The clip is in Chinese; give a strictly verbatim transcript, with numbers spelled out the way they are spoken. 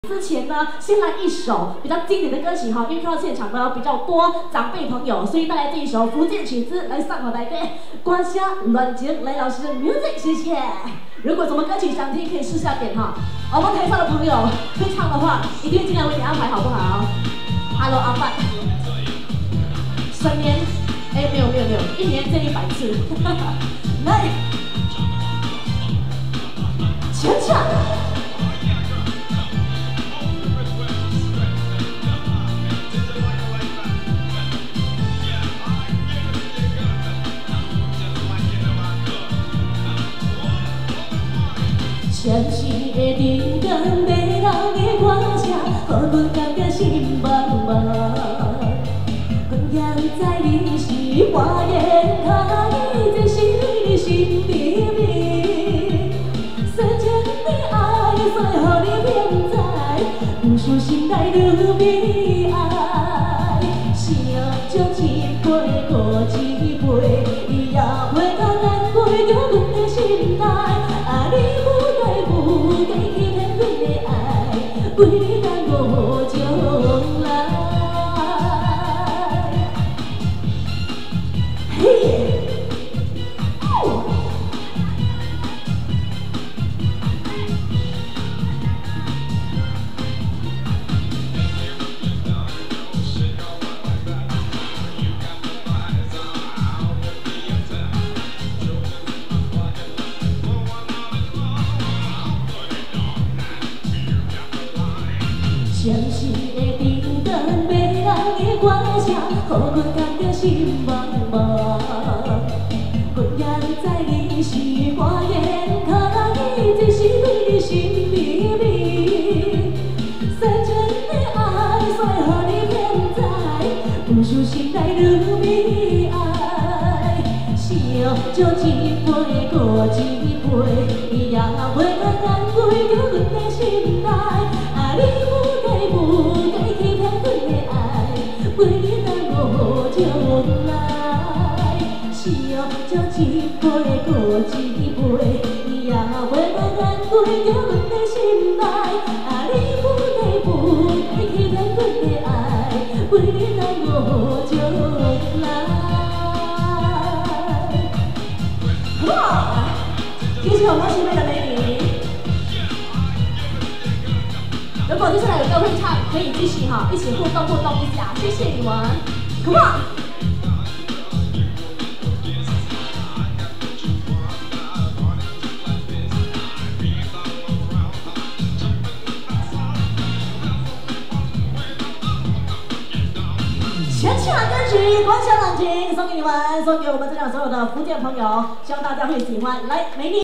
之前呢，先来一首比较经典的歌曲哈，因为看到现场呢比较多长辈朋友，所以带来这一首福建曲子来上好台的关下阮情雷老师的 music， 谢谢。如果什么歌曲想听，可以试下点哈。我们台上的朋友会唱的话，一定尽量为你安排好不好 ？Hello 阿范，三年，哎没有没有没有，一年见一百次，来，全场。 相思的灯光，迷人的歌声，予阮感觉心茫茫。阮也知你是花言巧语，这是你的心秘密。深情的爱，所予你明知，不是心内愈美爱。想将一杯过一杯，伊也袂当难过着阮的心内。啊，你。 为你等我将来，嘿，哦，相思的灯光，迷人的歌声，予阮感觉心茫茫。阮也知你是花言巧语，这是对你心秘密。深情的爱，所予你偏知，不是心内愈美爱。想将一杯过一杯，伊也袂当难过着阮的心内。啊，你。 为你等我将来，想将一杯过一杯，伊也袂当难过着阮的心内。啊，你不得不得体贴阮的爱，为你等我将来。哇！谢谢我们西北的美女。 如果接下来有歌会唱，可以继续哈，一起互动互动一下，谢谢你们 ，Come on！ 全场歌曲《关下冷情》送给你们，送给我们这场所有的福建朋友，希望大家会喜欢。来，美女。